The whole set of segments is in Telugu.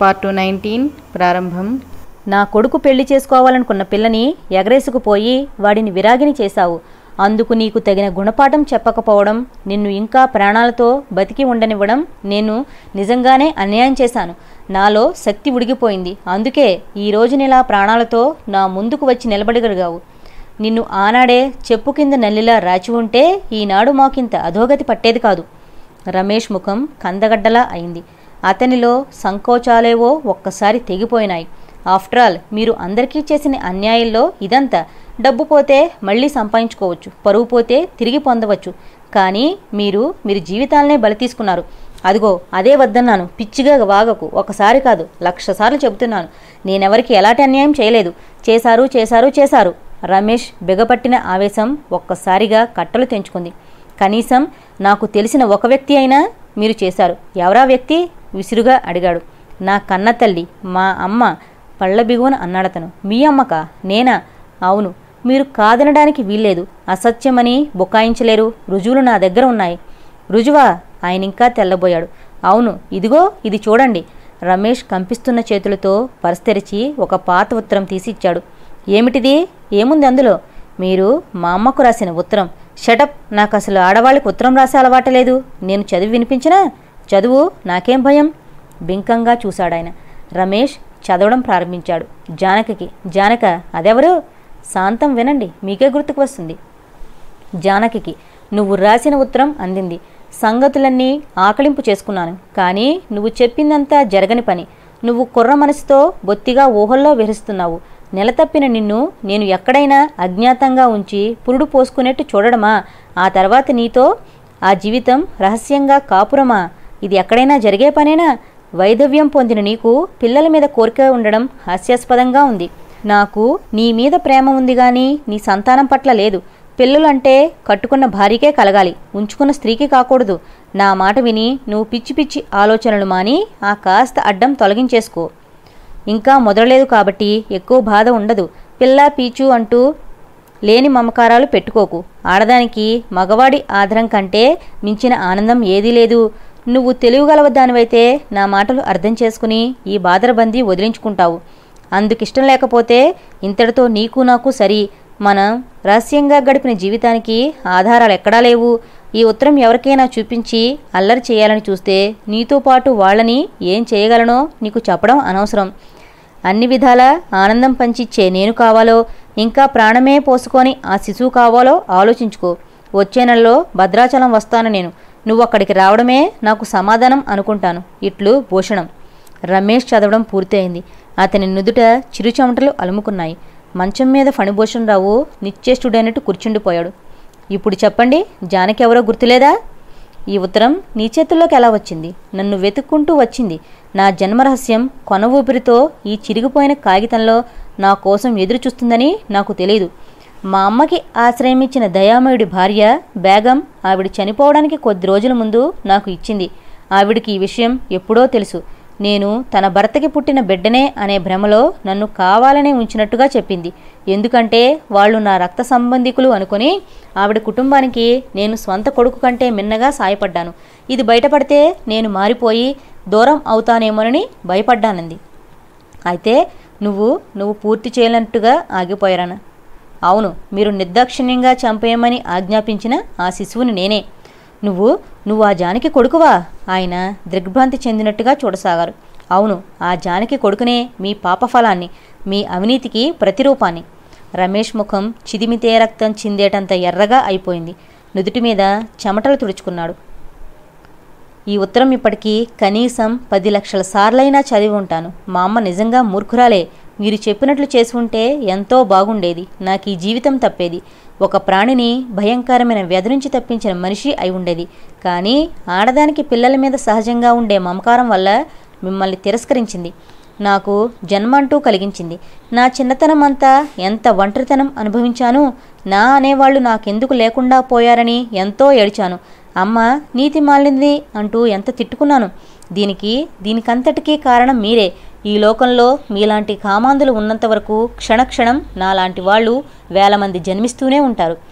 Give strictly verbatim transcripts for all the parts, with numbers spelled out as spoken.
పార్ట్ నైన్టీన్ ప్రారంభం. నా కొడుకు పెళ్లి చేసుకోవాలనుకున్న పిల్లని ఎగరేసుకుపోయి వాడిని విరాగిని చేశావు. అందుకు నీకు తగిన గుణపాఠం చెప్పకపోవడం, నిన్ను ఇంకా ప్రాణాలతో బతికి ఉండనివ్వడం నేను నిజంగానే అన్యాయం చేశాను. నాలో శక్తి ఉడిగిపోయింది. అందుకే ఈ రోజునిలా ప్రాణాలతో నా ముందుకు వచ్చి నిలబడగలిగావు. నిన్ను ఆనాడే చెప్పు కింద నల్లిలా రాచి ఉంటే ఈనాడు మాకింత అధోగతి పట్టేది కాదు. రమేష్ ముఖం కందగడ్డలా అయింది. అతనిలో సంకోచాలేవో ఒక్కసారి తెగిపోయినాయి. ఆఫ్టర్ ఆల్ మీరు అందరికీ చేసిన అన్యాయంలో ఇదంతా. డబ్బు పోతే మళ్ళీ సంపాదించుకోవచ్చు, పరువు పోతే తిరిగి పొందవచ్చు. కానీ మీరు మీరు జీవితాలనే బలి తీసుకున్నారు. అదిగో అదే వద్దన్నాను. పిచ్చిగా వాగకు. ఒకసారి కాదు లక్ష సార్లు చెబుతున్నాను. నేనెవరికి ఎలాంటి అన్యాయం చేయలేదు. చేశారు చేశారు చేశారు రమేష్ బిగపట్టిన ఆవేశం ఒక్కసారిగా కట్టలు తెంచుకుంది. కనీసం నాకు తెలిసిన ఒక వ్యక్తి అయినా మీరు చేశారు. ఎవరా వ్యక్తి? విసురుగా అడిగాడు. నా కన్న తల్లి, మా అమ్మ పళ్ళ బిగువన అన్నాడతను. మీ అమ్మకా? నేనా? అవును. మీరు కాదనడానికి వీల్లేదు. అసత్యమని బుకాయించలేరు. రుజువులు నా దగ్గర ఉన్నాయి. రుజువా? ఆయన ఇంకా తెల్లబోయాడు. అవును, ఇదిగో ఇది చూడండి. రమేష్ కంపిస్తున్న చేతులతో పర్స్ తెరిచి ఒక పాత ఉత్తరం తీసిచ్చాడు. ఏమిటిది? ఏముంది అందులో? మీరు మా అమ్మకు రాసిన ఉత్తరం. షటప్. నాకు అసలు ఆడవాళ్ళకి ఉత్తరం రాసే అలవాటలేదు. నేను చదివి వినిపించినా? చదువు, నాకేం భయం. బింకంగా చూశాడాయన. రమేష్ చదవడం ప్రారంభించాడు. జానకికి. జానక? అదెవరు? శాంతం, వినండి, మీకే గుర్తుకు వస్తుంది. జానకికి నువ్వు రాసిన ఉత్తరం అందింది. సంగతులన్నీ ఆకలింపు చేసుకున్నాను. కానీ నువ్వు చెప్పిందంతా జరగని పని. నువ్వు కుర్ర మనసుతో బొత్తిగా ఊహల్లో విహరిస్తున్నావు. నెలతప్పిన నిన్ను నేను ఎక్కడైనా అజ్ఞాతంగా ఉంచి పురుడు పోసుకునేట్టు చూడడమా? ఆ తర్వాత నీతో ఆ జీవితం రహస్యంగా కాపురమా? ఇది ఎక్కడైనా జరిగే పనేనా? వైధవ్యం పొందిన నీకు పిల్లల మీద కోరిక ఉండడం హాస్యాస్పదంగా ఉంది. నాకు నీ మీద ప్రేమ ఉంది కానీ నీ సంతానం పట్ల లేదు. పిల్లలంటే కట్టుకున్న భార్యకే కలగాలి, ఉంచుకున్న స్త్రీకి కాకూడదు. నా మాట విని నువ్వు పిచ్చి పిచ్చి ఆలోచనలు మాని ఆ కాస్త అడ్డం తొలగించేసుకో. ఇంకా మొదలలేదు కాబట్టి ఎక్కువ బాధ ఉండదు. పిల్ల పీచు అంటూ లేని మమకారాలు పెట్టుకోకు. ఆడదానికి మగవాడి ఆదరం కంటే మించిన ఆనందం ఏదీ లేదు. నువ్వు తెలివిగలవదానివైతే నా మాటలు అర్థం చేసుకుని ఈ బాదరబందీ వదిలించుకుంటావు. అందుకిష్టం లేకపోతే ఇంతటితో నీకు నాకు సరి. మనం రహస్యంగా గడిపిన జీవితానికి ఆధారాలు ఎక్కడా లేవు. ఈ ఉత్తరం ఎవరికైనా చూపించి అల్లరి చేయాలని చూస్తే నీతో పాటు వాళ్ళని ఏం చేయగలనో నీకు చెప్పడం అనవసరం. అన్ని విధాల ఆనందం పంచిచ్చే నేను కావాలో, ఇంకా ప్రాణమే పోసుకొని ఆ శిశువు కావాలో ఆలోచించుకో. వచ్చే నెలలో భద్రాచలం వస్తాను నేను. నువ్వు అక్కడికి రావడమే నాకు సమాధానం అనుకుంటాను. ఇట్లు భూషణం. రమేష్ చదవడం పూర్తయింది. అతని నుదుట చిరుచెమటలు అలుముకున్నాయి. మంచం మీద ఫణిభూషణరావు నిశ్చేష్టుడైనట్టు కూర్చుండిపోయాడు. ఇప్పుడు చెప్పండి, జానకి ఎవరో గుర్తులేదా? ఈ ఉత్తరం నీ చేతుల్లోకి ఎలా వచ్చింది? నన్ను వెతుక్కుంటూ వచ్చింది. నా జన్మరహస్యం కొన ఊపిరితో ఈ చిరిగిపోయిన కాగితంలో నా కోసం ఎదురు చూస్తుందని నాకు తెలియదు. మా అమ్మకి ఆశ్రయం ఇచ్చిన దయామయుడి భార్య బేగం ఆవిడ చనిపోవడానికి కొద్ది రోజుల ముందు నాకు ఇచ్చింది. ఆవిడికి ఈ విషయం ఎప్పుడో తెలుసు. నేను తన భర్తకి పుట్టిన బిడ్డనే అనే భ్రమలో నన్ను కావాలనే ఉంచినట్టుగా చెప్పింది. ఎందుకంటే వాళ్ళు నా రక్త సంబంధికులు అనుకుని ఆవిడ కుటుంబానికి నేను స్వంత కొడుకు కంటే మిన్నగా సాయపడ్డాను. ఇది బయటపడితే నేను మారిపోయి దూరం అవుతానేమోనని భయపడ్డానంది. అయితే నువ్వు నువ్వు పూర్తి చేయనట్టుగా ఆగిపోయారన. అవును, మీరు నిర్దాక్షిణ్యంగా చంపేయమని ఆజ్ఞాపించిన ఆ శిశువుని నేనే. నువ్వు నువ్వు ఆ జానకి కొడుకువా? ఆయన దిగ్భ్రాంతి చెందినట్టుగా చూడసాగారు. అవును, ఆ జానకి కొడుకునే. మీ పాపఫలాన్ని, మీ అవినీతికి ప్రతిరూపాన్ని. రమేష్ ముఖం చిదిమితే రక్తం చిందేటంత ఎర్రగా అయిపోయింది. నుదుటి మీద చెమటలు తుడుచుకున్నాడు. ఈ ఉత్తరం ఇప్పటికీ కనీసం పది లక్షల సార్లైనా చదివి ఉంటాను. మా అమ్మ నిజంగా మూర్ఖురాలే. మీరు చెప్పినట్లు చేసి ఉంటే ఎంతో బాగుండేది. నాకు ఈ జీవితం తప్పేది. ఒక ప్రాణిని భయంకరమైన వ్యాధి నుంచి తప్పించిన మనిషి అయి ఉండేది. కానీ ఆడదానికి పిల్లల మీద సహజంగా ఉండే మమకారం వల్ల మిమ్మల్ని తిరస్కరించింది. నాకు జన్మంటూ కలిగించింది. నా చిన్నతనం అంతా ఎంత ఒంటరితనం అనుభవించాను. నా అనేవాళ్ళు నాకెందుకు లేకుండా పోయారని ఎంతో ఏడ్చాను. అమ్మ నీతి మాలింది అంటూ ఎంత తిట్టుకున్నాను. దీనికి దీనికంతటికీ కారణం మీరే. ఈ లోకంలో మీలాంటి కామాంధులు ఉన్నంత వరకు క్షణక్షణం నాలాంటి వాళ్ళు వేల మంది జన్మిస్తూనే ఉంటారు.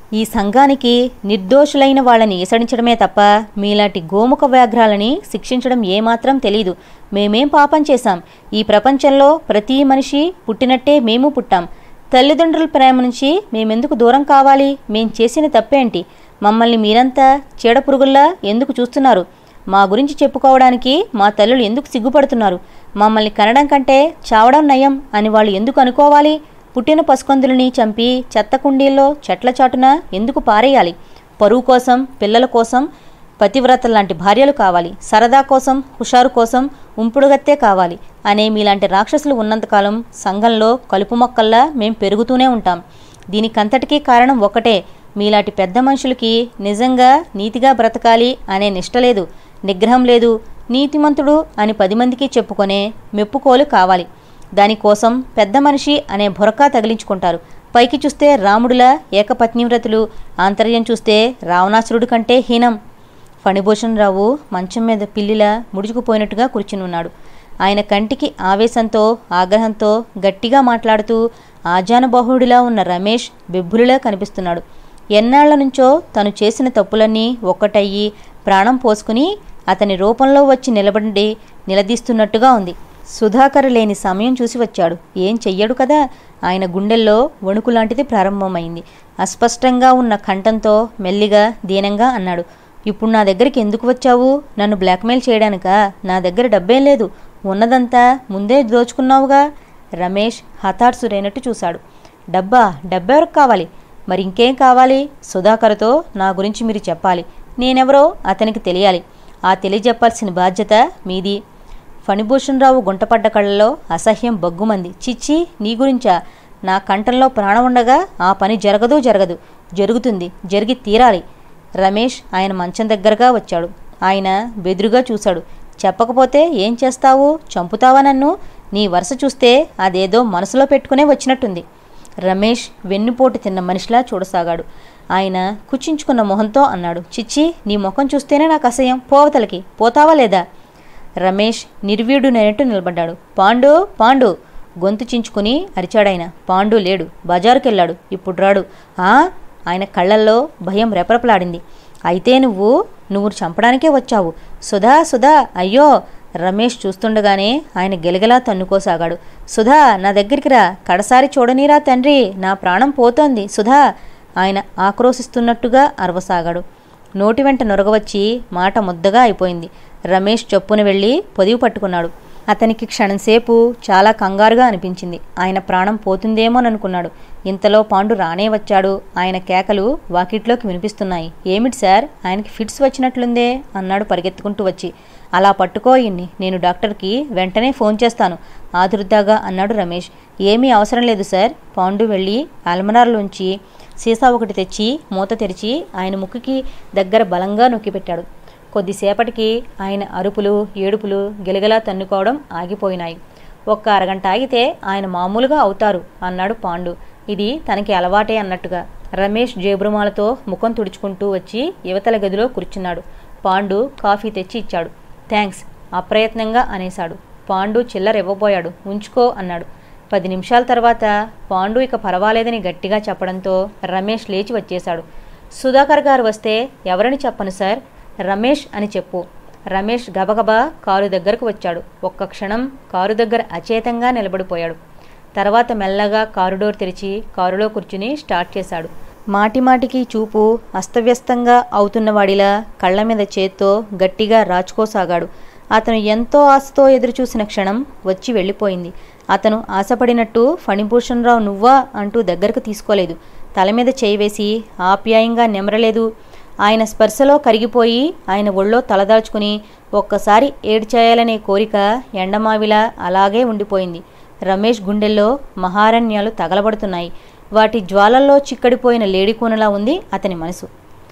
ఈ సంఘానికి నిర్దోషులైన వాళ్ళని ఈసడించడమే తప్ప మీలాంటి గోముఖ వ్యాఘ్రాలని శిక్షించడం ఏమాత్రం తెలీదు. మేమేం పాపం చేశాం? ఈ ప్రపంచంలో ప్రతి మనిషి పుట్టినట్టే మేము పుట్టాం. తల్లిదండ్రుల ప్రేమ నుంచి మేమెందుకు దూరం కావాలి? మేం చేసిన తప్పేంటి? మమ్మల్ని మీరంతా చీడపురుగుల్లా ఎందుకు చూస్తున్నారు? మా గురించి చెప్పుకోవడానికి మా తల్లులు ఎందుకు సిగ్గుపడుతున్నారు? మమ్మల్ని కనడం కంటే చావడం నయం అని వాళ్ళు ఎందుకు అనుకోవాలి? పుట్టిన పసుకందులని చంపి చెత్త కుండీల్లో చెట్ల చాటున ఎందుకు పారేయాలి? పరువు కోసం, పిల్లల కోసం పతివ్రతల్లాంటి భార్యలు కావాలి. సరదా కోసం, హుషారు కోసం ఉంపుడుగత్తే కావాలి అనే మీలాంటి రాక్షసులు ఉన్నంతకాలం సంఘంలో కలుపు మొక్కల్లా మేం పెరుగుతూనే ఉంటాం. దీనికంతటికీ కారణం ఒకటే, మీలాంటి పెద్ద మనుషులకి నిజంగా నీతిగా బ్రతకాలి అనే నిష్ట లేదు, నిగ్రహం లేదు. నీతిమంతుడు అని పది మందికి చెప్పుకొనే మెప్పుకోలు కావాలి. దానికోసం పెద్ద మనిషి అనే బురకా తగిలించుకుంటారు. పైకి చూస్తే రాముడులా ఏకపత్నివ్రతులు, ఆంతర్యం చూస్తే రావణాసురుడి కంటే హీనం. ఫణిభూషణరావు మంచం మీద పిల్లిలా ముడుచుకుపోయినట్టుగా కూర్చునున్నాడు. ఆయన కంటికి ఆవేశంతో, ఆగ్రహంతో గట్టిగా మాట్లాడుతూ ఆజానుబాహుడిలా ఉన్న రమేష్ బెబ్బులిలా కనిపిస్తున్నాడు. ఎన్నాళ్ల నుంచో తను చేసిన తప్పులన్నీ ఒక్కటయ్యి ప్రాణం పోసుకుని అతని రూపంలో వచ్చి నిలబడి నిలదీస్తున్నట్టుగా ఉంది. సుధాకర్ లేని సమయం చూసి వచ్చాడు. ఏం చెయ్యడు కదా. ఆయన గుండెల్లో వణుకులాంటిది ప్రారంభమైంది. అస్పష్టంగా ఉన్న కంఠంతో మెల్లిగా దీనంగా అన్నాడు, ఇప్పుడు నా దగ్గరికి ఎందుకు వచ్చావు? నన్ను బ్లాక్మెయిల్ చేయడానికా? నా దగ్గర డబ్బేం లేదు, ఉన్నదంతా ముందే దోచుకున్నావుగా. రమేష్ హతాశురైనట్టు చూశాడు. డబ్బా? డబ్బెవరికి కావాలి? మరి ఇంకేం కావాలి? సుధాకర్తో నా గురించి మీరు చెప్పాలి. నేనెవరో అతనికి తెలియాలి. ఆ తెలియజెప్పాల్సిన బాధ్యత మీది. ఫణిభూషణరావు గుంటపడ్డ కళ్ళలో అసహ్యం బగ్గుమంది. చిచ్చి, నీ గురించా? నా కంఠంలో ప్రాణం ఉండగా ఆ పని జరగదు జరగదు జరుగుతుంది, జరిగి తీరాలి. రమేష్ ఆయన మంచం దగ్గరగా వచ్చాడు. ఆయన బెదురుగా చూశాడు. చెప్పకపోతే ఏం చేస్తావు? చంపుతావా నన్ను? నీ వరుస చూస్తే అదేదో మనసులో పెట్టుకునే వచ్చినట్టుంది. రమేష్ వెన్నుపోటు తిన్న మనిషిలా చూడసాగాడు. ఆయన కుచించుకున్న మొహంతో అన్నాడు, చిచ్చి, నీ ముఖం చూస్తేనే నాకు అసహ్యం. పోవతలకి పోతావా లేదా? రమేష్ నిర్వీడునైనట్టు నిలబడ్డాడు. పాండు, పాండు గొంతు చించుకుని అరిచాడాయన. పాండు లేడు, బజారుకెళ్ళాడు, ఇప్పుడు రాడు. ఆ ఆయన కళ్ళల్లో భయం రెపరెపలాడింది. అయితే నువ్వు నువ్వు చంపడానికే వచ్చావు? సుధా, సుధా, అయ్యో! రమేష్ చూస్తుండగానే ఆయన గెలగలా తన్నుకోసాగాడు. సుధా, నా దగ్గరికి రా, కడసారి చూడనీరా తండ్రి, నా ప్రాణం పోతోంది, సుధా! ఆయన ఆక్రోశిస్తున్నట్టుగా అరవసాగాడు. నోటి వెంట నొరగవచ్చి మాట ముద్దగా అయిపోయింది. రమేష్ చొప్పున వెళ్ళి పొదివి పట్టుకున్నాడు. అతనికి క్షణంసేపు చాలా కంగారుగా అనిపించింది. ఆయన ప్రాణం పోతుందేమోననుకున్నాడు. ఇంతలో పాండు రానే వచ్చాడు. ఆయన కేకలు వాకిట్లోకి వినిపిస్తున్నాయి. ఏమిటి సార్, ఆయనకి ఫిట్స్ వచ్చినట్లుందే అన్నాడు పరిగెత్తుకుంటూ వచ్చి. అలా పట్టుకో ఇన్ని, నేను డాక్టర్కి వెంటనే ఫోన్ చేస్తాను ఆదుర్దాగా అన్నాడు రమేష్. ఏమీ అవసరం లేదు సార్. పాండు వెళ్ళి అల్మరాలోంచి సీసా ఒకటి తెచ్చి మూత తెరిచి ఆయన ముక్కుకి దగ్గర బలంగా నొక్కిపెట్టాడు. కొద్దిసేపటికి ఆయన అరుపులు, ఏడుపులు గిలగిలా తన్నుకోవడం ఆగిపోయినాయి. ఒక్క అరగంట ఆగితే ఆయన మామూలుగా అవుతారు అన్నాడు పాండు. ఇది తనకి అలవాటే అన్నట్టుగా. రమేష్ జేబురుమాలతో ముఖం తుడుచుకుంటూ వచ్చి యువతల గదిలో కూర్చున్నాడు. పాండు కాఫీ తెచ్చి ఇచ్చాడు. థ్యాంక్స్ అప్రయత్నంగా అనేశాడు. పాండు చిల్లర ఇవ్వబోయాడు. ఉంచుకో అన్నాడు. పది నిమిషాల తర్వాత పాండు ఇక పర్వాలేదని గట్టిగా చెప్పడంతో రమేష్ లేచి వచ్చేశాడు. సుధాకర్ గారు వస్తే ఎవరని చెప్పను సార్, రమేష్ అని చెప్పు. రమేష్ గబగబా కారు దగ్గరకు వచ్చాడు. ఒక్క క్షణం కారు దగ్గర అచేతంగా నిలబడిపోయాడు. తర్వాత మెల్లగా కారు డోర్ తెరిచి కారులో కూర్చుని స్టార్ట్ చేశాడు. మాటిమాటికి చూపు అస్తవ్యస్తంగా అవుతున్నవాడిలా కళ్ల మీద చేత్తో గట్టిగా రాచుకోసాగాడు. అతను ఎంతో ఆశతో ఎదురుచూసిన క్షణం వచ్చి వెళ్ళిపోయింది. అతను ఆశపడినట్టు ఫణిభూషణరావు నువ్వా అంటూ దగ్గరకు తీసుకోలేదు. తల మీద చేయి వేసి ఆప్యాయంగా నెమరలేదు. ఆయన స్పర్శలో కరిగిపోయి ఆయన ఒళ్ళో తలదాల్చుకుని ఒక్కసారి ఏడ్చేయాలనే కోరిక ఎండమావిలా అలాగే ఉండిపోయింది. రమేష్ గుండెల్లో మహారణ్యాలు తగలబడుతున్నాయి. వాటి జ్వాలల్లో చిక్కడిపోయిన లేడికోనలా ఉంది అతని మనసు.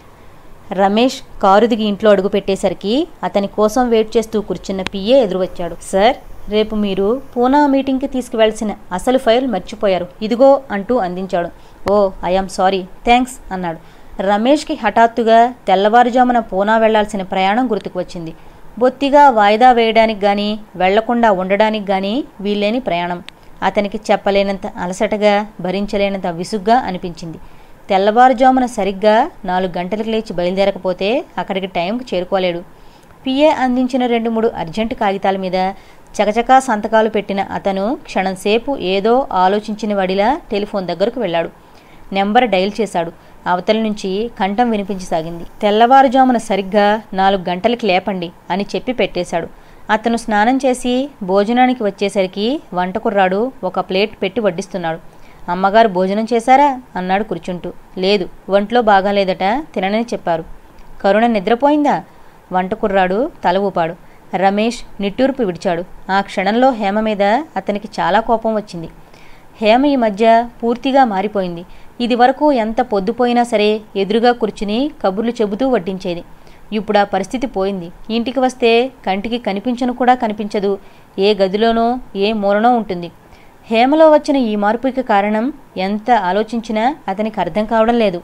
రమేష్ కారు దిగి ఇంట్లో అడుగుపెట్టేసరికి అతని కోసం వెయిట్ చేస్తూ కూర్చున్న పిఏ ఎదురువచ్చాడు. సార్, రేపు మీరు పూనా మీటింగ్కి తీసుకువెళ్సిన అసలు ఫైల్ మర్చిపోయారు, ఇదిగో అంటూ అందించాడు. ఓ, ఐఆమ్ సారీ, థ్యాంక్స్ అన్నాడు. రమేష్కి హఠాత్తుగా తెల్లవారుజామున పూనా వెళ్లాల్సిన ప్రయాణం గుర్తుకు వచ్చింది. బొత్తిగా వాయిదా వేయడానికి గానీ వెళ్లకుండా ఉండడానికి గానీ వీల్లేని ప్రయాణం. అతనికి చెప్పలేనంత అలసటగా, భరించలేనంత విసుగ్గా అనిపించింది. తెల్లవారుజామున సరిగ్గా నాలుగు గంటలకు లేచి బయలుదేరకపోతే అక్కడికి టైంకి చేరుకోలేడు. పిఏ అందించిన రెండు మూడు అర్జెంటు కాగితాల మీద చకచకా సంతకాలు పెట్టిన అతను క్షణంసేపు ఏదో ఆలోచించిన వాడిలా టెలిఫోన్ దగ్గరకు వెళ్ళాడు. నెంబర్ డైల్ చేశాడు. అవతల నుంచి కంఠం వినిపించసాగింది. తెల్లవారుజామున సరిగ్గా నాలుగు గంటలకి లేపండి అని చెప్పి పెట్టేశాడు. అతను స్నానం చేసి భోజనానికి వచ్చేసరికి వంటకుర్రాడు ఒక ప్లేట్ పెట్టి వడ్డిస్తున్నాడు. అమ్మగారు భోజనం చేశారా అన్నాడు కూర్చుంటూ. లేదు, ఒంట్లో బాగాలేదట, తిననని చెప్పారు. కరుణ నిద్రపోయిందా? వంటకుర్రాడు తల ఊపాడు. రమేష్ నిట్టూర్పు విడిచాడు. ఆ క్షణంలో హేమ మీద అతనికి చాలా కోపం వచ్చింది. హేమ ఈ మధ్య పూర్తిగా మారిపోయింది. ఇది వరకు ఎంత పొద్దుపోయినా సరే ఎదురుగా కూర్చుని కబుర్లు చెబుతూ వడ్డించేది. ఇప్పుడు ఆ పరిస్థితి పోయింది. ఇంటికి వస్తే కంటికి కనిపించను కూడా కనిపించదు. ఏ గదిలోనో ఏ మూలనో ఉంటుంది. హేమలో వచ్చిన ఈ మార్పుకి కారణం ఎంత ఆలోచించినా అతనికి అర్థం కావడం లేదు.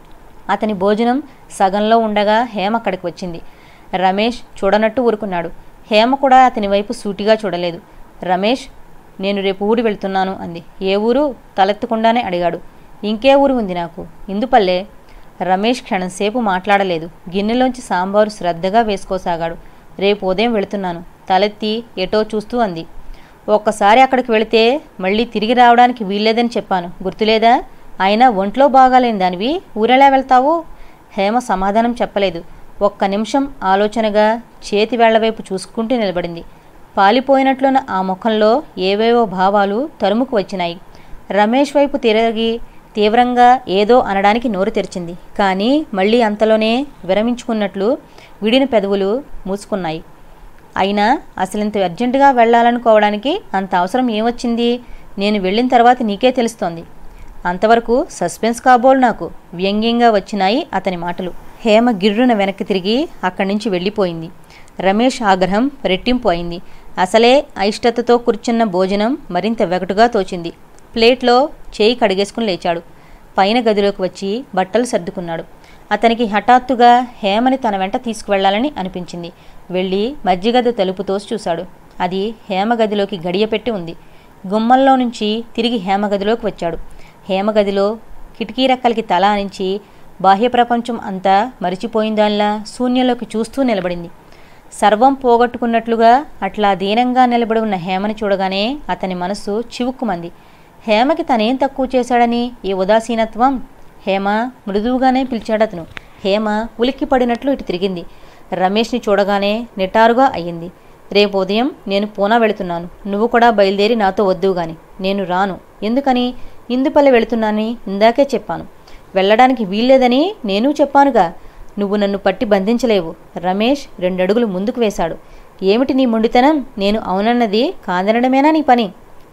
అతని భోజనం సగంలో ఉండగా హేమ అక్కడికి వచ్చింది. రమేష్ చూడనట్టు ఊరుకున్నాడు. హేమ కూడా అతని వైపు సూటిగా చూడలేదు. రమేష్, నేను రేపు ఊరు వెళ్తున్నాను అంది. ఏ ఊరు? తలెత్తకుండానే అడిగాడు. ఇంకే ఊరు ఉంది నాకు? ఇందుపల్లే. రమేష్ క్షణంసేపు మాట్లాడలేదు. గిన్నెలోంచి సాంబారు శ్రద్ధగా వేసుకోసాగాడు. రేపు ఉదయం వెళుతున్నాను. తలెత్తి ఎటో చూస్తూ అంది. ఒక్కసారి అక్కడికి వెళితే మళ్ళీ తిరిగి రావడానికి వీల్లేదని చెప్పాను, గుర్తులేదా? అయినా ఒంట్లో బాగాలేని దానివి ఊరెలా వెళ్తావు? హేమ సమాధానం చెప్పలేదు. ఒక్క నిమిషం ఆలోచనగా చేతి వేళ్లవైపు చూసుకుంటూ నిలబడింది. పాలిపోయినట్లున్న ఆ ముఖంలో ఏవేవో భావాలు తరుముకు వచ్చినాయి. రమేష్ వైపు తిరిగి తీవ్రంగా ఏదో అనడానికి నోరు తెరిచింది. కానీ మళ్ళీ అంతలోనే విరమించుకున్నట్లు విడిన పెదవులు మూసుకున్నాయి. అయినా అసలింత అర్జెంటుగా వెళ్లాలనుకోవడానికి అంత అవసరం ఏమొచ్చింది? నేను వెళ్ళిన తర్వాత నీకే తెలుస్తోంది. అంతవరకు సస్పెన్స్ కాబోలు నాకు. వ్యంగ్యంగా వచ్చినాయి అతని మాటలు. హేమ గిర్రున వెనక్కి తిరిగి అక్కడి నుంచి వెళ్ళిపోయింది. రమేష్ ఆగ్రహం రెట్టింపు అయింది. అసలే అయిష్టతతో కూర్చున్న భోజనం మరింత వెగటుగా తోచింది. ప్లేట్లో చేయి కడిగేసుకుని లేచాడు. పైన గదిలోకి వచ్చి బట్టలు సర్దుకున్నాడు. అతనికి హఠాత్తుగా హేమని తన వెంట తీసుకువెళ్లాలని అనిపించింది. వెళ్ళి మధ్యగది తలుపు తోసి చూశాడు. అది హేమ గదిలోకి గడియపెట్టి ఉంది. గుమ్మంలో నుంచి తిరిగి హేమ గదిలోకి వచ్చాడు. హేమ గదిలో కిటికీ రెక్కలకి తల ఆనించి బాహ్య ప్రపంచం అంతా మరిచిపోయిందాల్లా శూన్యంలోకి చూస్తూ నిలబడింది. సర్వం పోగొట్టుకున్నట్లుగా అట్లా దీనంగా నిలబడి ఉన్న హేమని చూడగానే అతని మనసు చివుక్కుమంది. హేమకి తనేం తక్కువ చేశాడని ఈ ఉదాసీనత్వం? హేమ మృదువుగానే పిలిచాడతను. హేమ ఉలిక్కి పడినట్లు ఇటు తిరిగింది. రమేష్ని చూడగానే నిటారుగా అయ్యింది. రేపు ఉదయం నేను పూనా వెళుతున్నాను. నువ్వు కూడా బయలుదేరి నాతో వద్దువు గాని. నేను రాను. ఎందుకని? ఇందుపల్లి వెళుతున్నానని ఇందాకే చెప్పాను. వెళ్ళడానికి వీల్లేదని నేను చెప్పానుగా. నువ్వు నన్ను పట్టి బంధించలేవు. రమేష్ రెండడుగులు ముందుకు వేశాడు. ఏమిటి నీ మొండితనం? నేను అవునన్నది కాదనడమేనా నీ పని?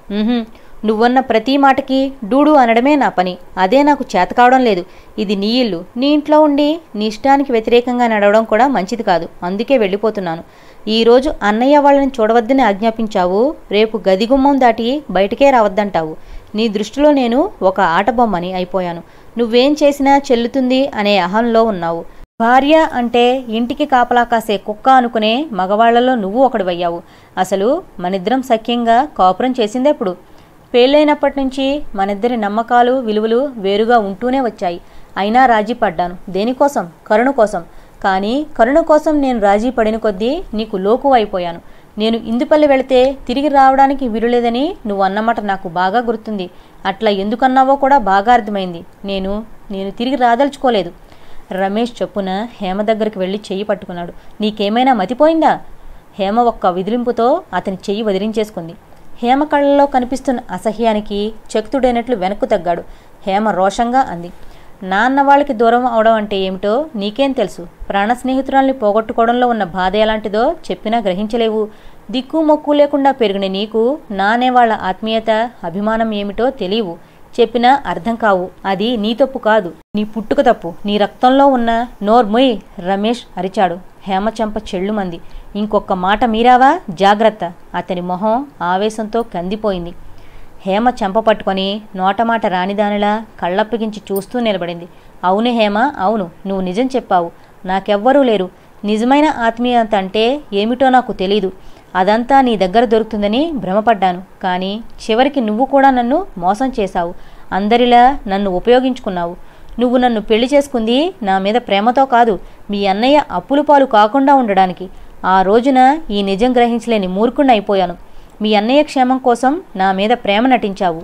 నువ్వన్న ప్రతి మాటకి డూడు అనడమే నా పని. అదే నాకు చేత కావడం లేదు. ఇది నీ ఇల్లు. నీ ఇంట్లో ఉండి నీ ఇష్టానికి వ్యతిరేకంగా నడవడం కూడా మంచిది కాదు. అందుకే వెళ్ళిపోతున్నాను. ఈరోజు అన్నయ్య వాళ్ళని చూడవద్దని ఆజ్ఞాపించావు. రేపు గదిగుమ్మం దాటి బయటకే రావద్దంటావు. నీ దృష్టిలో నేను ఒక ఆటబొమ్మని అయిపోయాను. నువ్వేం చేసినా చెల్లుతుంది అనే అహంలో ఉన్నావు. భార్య అంటే ఇంటికి కాపలా కాసే కుక్క అనుకునే మగవాళ్లలో నువ్వు ఒకడివయ్యావు. అసలు మనిద్దరం సఖ్యంగా కాపురం చేసిందెప్పుడు? పెళ్ళైనప్పటి నుంచి మనిద్దరి నమ్మకాలు విలువలు వేరుగా ఉంటూనే వచ్చాయి. అయినా రాజీ పడ్డాను. దేనికోసం? కరుణ కోసం. కానీ కరుణ కోసం నేను రాజీ పడిన కొద్దీ నీకు లోకు అయిపోయాను. నేను ఇందుపల్లి వెళితే తిరిగి రావడానికి వీలులేదని నువ్వు అన్నమాట నాకు బాగా గుర్తుంది. అట్లా ఎందుకన్నావో కూడా బాగా అర్థమైంది. నేను నేను తిరిగి రాదలుచుకోలేదు. రమేష్ చొప్పున హేమ దగ్గరికి వెళ్ళి చెయ్యి పట్టుకున్నాడు. నీకేమైనా మతిపోయిందా? హేమ ఒక్క విదిలింపుతో అతని చెయ్యి వదిలించేసుకుంది. హేమ కళ్ళలో కనిపిస్తున్న అసహ్యానికి చక్తుడైనట్లు వెనక్కు తగ్గాడు. హేమ రోషంగా అంది. నాన్న వాళ్ళకి దూరం అవడం అంటే ఏమిటో నీకేం తెలుసు? ప్రాణ స్నేహితురాల్ని పోగొట్టుకోవడంలో ఉన్న బాధ ఎలాంటిదో చెప్పినా గ్రహించలేవు. దిక్కు మొక్కు లేకుండా పెరిగిన నీకు నానే వాళ్ళ ఆత్మీయత అభిమానం ఏమిటో తెలియవు. చెప్పినా అర్థం కావు. అది నీ తప్పు కాదు, నీ పుట్టుక తప్పు. నీ రక్తంలో ఉన్న నోర్ముయ్! రమేష్ అరిచాడు. హేమ చెంప చెళ్ళుమంది. ఇంకొక మాట మీరావా జాగ్రత్త. అతని మొహం ఆవేశంతో కందిపోయింది. హేమ చెంప పట్టుకొని నోటమాట రానిదానిలా కళ్ళప్పగించి చూస్తూ నిలబడింది. అవును హేమ, అవును, నువ్వు నిజం చెప్పావు. నాకెవ్వరూ లేరు. నిజమైన ఆత్మీయత అంటే ఏమిటో నాకు తెలీదు. అదంతా నీ దగ్గర దొరుకుతుందని భ్రమపడ్డాను. కానీ చివరికి నువ్వు కూడా నన్ను మోసం చేశావు. అందరిలా నన్ను ఉపయోగించుకున్నావు. నువ్వు నన్ను పెళ్లి చేసుకుంది నా మీద ప్రేమతో కాదు, మీ అన్నయ్య అప్పులు పాలు కాకుండా ఉండడానికి. ఆ రోజున ఈ నిజం గ్రహించలేని మూర్ఖుణ్ణి అయిపోయాను. మీ అన్నయ్య క్షేమం కోసం నా మీద ప్రేమ నటించావు.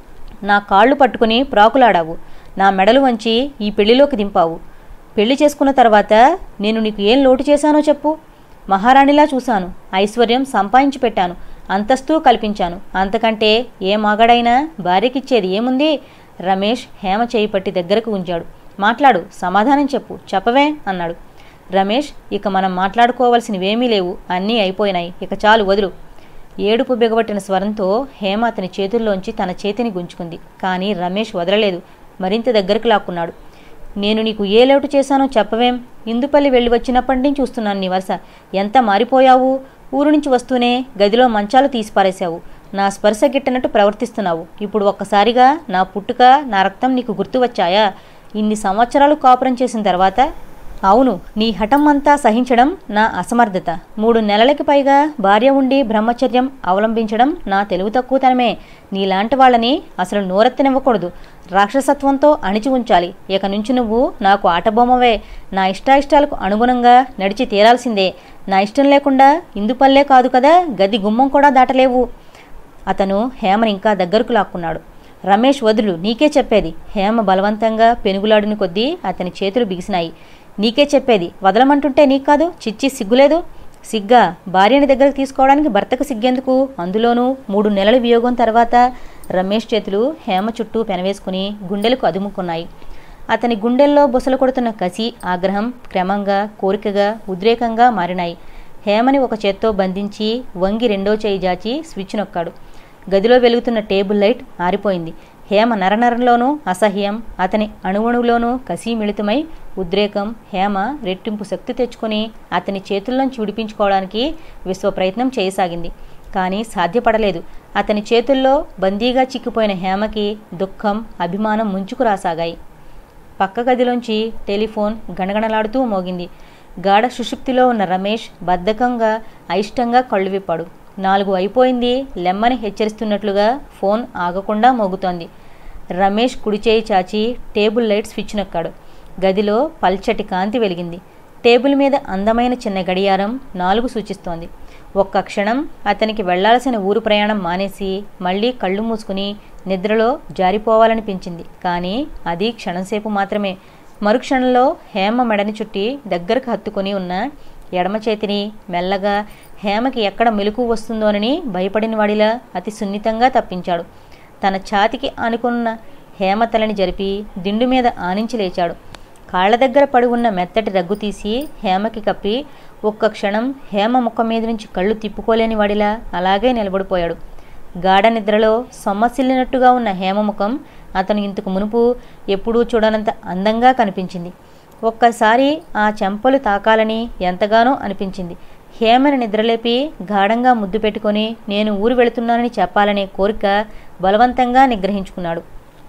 నా కాళ్ళు పట్టుకుని ప్రాకులాడావు. నా మెడలు వంచి ఈ పెళ్లిలోకి దింపావు. పెళ్లి చేసుకున్న తర్వాత నేను నీకు ఏం లోటు చేశానో చెప్పు. మహారాణిలా చూశాను, ఐశ్వర్యం సంపాదించి పెట్టాను, అంతస్తు కల్పించాను. అంతకంటే ఏ మగాడైనా భార్యకిచ్చేది ఏముంది? రమేష్ హేమ చేయి పట్టి దగ్గరకు ఉంచాడు. మాట్లాడు, సమాధానం చెప్పు, చెప్పవే అన్నాడు. రమేష్, ఇక మనం మాట్లాడుకోవాల్సినవేమీ లేవు, అన్నీ అయిపోయినాయి, ఇక చాలు వదులు. ఏడుపు బిగబట్టిన స్వరంతో హేమ అతని చేతుల్లోంచి తన చేతిని గుంజుకుంది. కానీ రమేష్ వదలలేదు, మరింత దగ్గరకు లాక్కున్నాడు. నేను నీకు ఏ లోటు చేశానో చెప్పవేం? ఇందుపల్లి వెళ్ళి వచ్చినప్పటి నుంచి చూస్తున్నాను నీ వరుస. ఎంత మారిపోయావు. ఊరు నుంచి వస్తూనే గదిలో మంచాలు తీసి పారేశావు. నా స్పర్శ గిట్టనట్టు ప్రవర్తిస్తున్నావు. ఇప్పుడు ఒక్కసారిగా నా పుట్టుక, నా రక్తం నీకు గుర్తు వచ్చాయా? ఇన్ని సంవత్సరాలు కాపురం చేసిన తర్వాత? అవును, నీ హఠం అంతా సహించడం నా అసమర్థత. మూడు నెలలకి పైగా భార్య ఉండి బ్రహ్మచర్యం అవలంబించడం నా తెలుగు తక్కువతనమే. నీలాంటి వాళ్ళని అసలు నోరెత్తనివ్వకూడదు. రాక్షసత్వంతో అణిచి ఉంచాలి. ఇక నుంచి నువ్వు నాకు ఆటబొమ్మవే. నా ఇష్టాయిష్టాలకు అనుగుణంగా నడిచి తీరాల్సిందే. నా ఇష్టం లేకుండా ఇందుపల్లే కాదు కదా, గది గుమ్మం కూడా దాటలేవు. అతను హేమని ఇంకా దగ్గరకు లాక్కున్నాడు. రమేష్ వదులు, నీకే చెప్పేది. హేమ బలవంతంగా పెనుగులాడిన కొద్దీ అతని చేతులు బిగిసినాయి. నీకే చెప్పేది, వదలమంటుంటే నీకు కాదు, చిచ్చి సిగ్గులేదు. సిగ్గా? భార్యని దగ్గరకు తీసుకోవడానికి భర్తకు సిగ్గెందుకు? అందులోనూ మూడు నెలల వియోగం తర్వాత. రమేష్ చేతులు హేమ చుట్టూ పెనవేసుకుని గుండెలకు అదుముకున్నాయి. అతని గుండెల్లో బుసలు కొడుతున్న కసి, ఆగ్రహం క్రమంగా కోరికగా, ఉద్రేకంగా మారినాయి. హేమని ఒక చేత్తో బంధించి వంగి రెండో చేయి జాచి స్విచ్ నొక్కాడు. గదిలో వెలుగుతున్న టేబుల్ లైట్ ఆరిపోయింది. హేమ నరనరంలోనూ అసహ్యం, అతని అణువణువులోనూ కసి మిళితమై ఉద్రేకం. హేమ రెట్టింపు శక్తి తెచ్చుకొని అతని చేతుల్లోంచి విడిపించుకోవడానికి విశ్వ ప్రయత్నం చేయసాగింది. కానీ సాధ్యపడలేదు. అతని చేతుల్లో బందీగా చిక్కిపోయిన హేమకి దుఃఖం, అభిమానం ముంచుకు రాసాగాయి. పక్క గదిలోంచి టెలిఫోన్ గణగణలాడుతూ మోగింది. గాఢ సుషుప్తిలో ఉన్న రమేష్ బద్ధకంగా అయిష్టంగా కళ్ళు విప్పాడు. నాలుగు అయిపోయింది లెమ్మని హెచ్చరిస్తున్నట్లుగా ఫోన్ ఆగకుండా మోగుతోంది. రమేష్ కుడిచేయి చాచి టేబుల్ లైట్ స్విచ్ నొక్కాడు. గదిలో పల్చటి కాంతి వెలిగింది. టేబుల్ మీద అందమైన చిన్న గడియారం నాలుగు సూచిస్తోంది. ఒక్క క్షణం అతనికి వెళ్లాల్సిన ఊరు ప్రయాణం మానేసి మళ్లీ కళ్ళు మూసుకుని నిద్రలో జారిపోవాలనిపించింది. కానీ అది క్షణంసేపు మాత్రమే. మరుక్షణంలో హేమ మెడని చుట్టి దగ్గరకు హత్తుకుని ఉన్న ఎడమ చేతిని మెల్లగా హేమకి ఎక్కడ మెలకు వస్తుందోనని భయపడిన వాడిలా అతి సున్నితంగా తప్పించాడు. తన ఛాతికి ఆనుకున్న హేమ తలని జరిపి దిండు మీద ఆనించి లేచాడు. కాళ్ల దగ్గర పడి ఉన్న మెత్తటి రగ్గు తీసి హేమకి కప్పి ఒక్క క్షణం హేమ ముఖం మీద నుంచి కళ్ళు తిప్పుకోలేని వాడిలా అలాగే నిలబడిపోయాడు. గాఢ నిద్రలో సొమ్మసిల్లినట్టుగా ఉన్న హేమ ముఖం అతను ఇంతకు మునుపు ఎప్పుడూ చూడనంత అందంగా కనిపించింది. ఒక్కసారి ఆ చెంపలు తాకాలని ఎంతగానో అనిపించింది. హేమని నిద్రలేపి గాఢంగా ముద్దు పెట్టుకొని నేను ఊరు వెళుతున్నానని చెప్పాలనే కోరిక బలవంతంగా నిగ్రహించుకున్నాడు.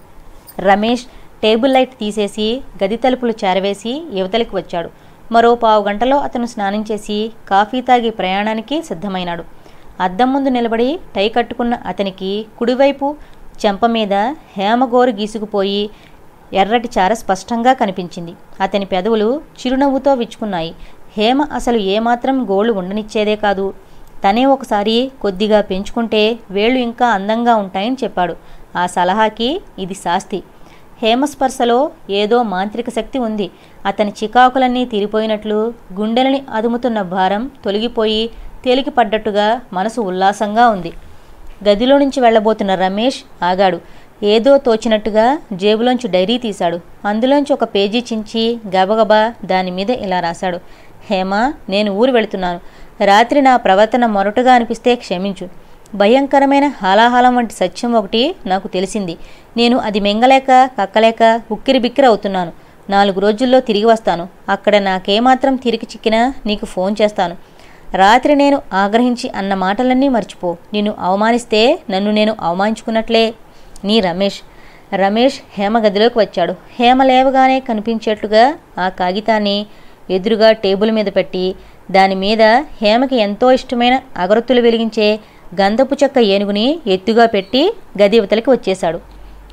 రమేష్ టేబుల్ లైట్ తీసేసి గది తలుపులు చేరవేసి యువతలికి వచ్చాడు. మరో పావు గంటలో అతను స్నానం చేసి కాఫీ తాగి ప్రయాణానికి సిద్ధమైనాడు. అద్దం ముందు నిలబడి టై కట్టుకున్న అతనికి కుడివైపు చెంప మీద హేమగోరు గీసుకుపోయి ఎర్రటి చార స్పష్టంగా కనిపించింది. అతని పెదవులు చిరునవ్వుతో విచ్చుకున్నాయి. హేమ అసలు ఏమాత్రం గోళ్లు ఉండనిచ్చేదే కాదు. తనే ఒకసారి కొద్దిగా పెంచుకుంటే వేళ్లు ఇంకా అందంగా ఉంటాయని చెప్పాడు. ఆ సలహాకి ఇది శాస్తి. హేమస్పర్శలో ఏదో మాంత్రిక శక్తి ఉంది. అతని చికాకులన్నీ తీరిపోయినట్లు, గుండెలని అదుముతున్న భారం తొలగిపోయి తేలికి పడ్డట్టుగా మనసు ఉల్లాసంగా ఉంది. గదిలో నుంచి వెళ్లబోతున్న రమేష్ ఆగాడు. ఏదో తోచినట్టుగా జేబులోంచి డైరీ తీశాడు. అందులోంచి ఒక పేజీ చించి గబగబా దానిమీద ఇలా రాశాడు. హేమ, నేను ఊరు వెళుతున్నాను. రాత్రి నా ప్రవర్తన మొరటుగా అనిపిస్తే క్షమించు. భయంకరమైన హాలాహలం వంటి సత్యం ఒకటి నాకు తెలిసింది. నేను అది మింగలేక కక్కలేక ఉక్కిరి బిక్కిరి అవుతున్నాను. నాలుగు రోజుల్లో తిరిగి వస్తాను. అక్కడ నాకేమాత్రం తిరిగి చిక్కినా నీకు ఫోన్ చేస్తాను. రాత్రి నేను ఆగ్రహించి అన్న మాటలన్నీ మర్చిపో. నిన్ను అవమానిస్తే నన్ను నేను అవమానించుకున్నట్లే. నీ రమేష్. రమేష్ హేమ గదిలోకి వచ్చాడు. హేమ లేవగానే కనిపించేట్లుగా ఆ కాగితాన్ని ఎదురుగా టేబుల్ మీద పెట్టి దానిమీద హేమకి ఎంతో ఇష్టమైన అగరొత్తులు వెలిగించే గంధపు చెక్క ఏనుగుని ఎత్తుగా పెట్టి గది ఇవతలికి వచ్చేశాడు.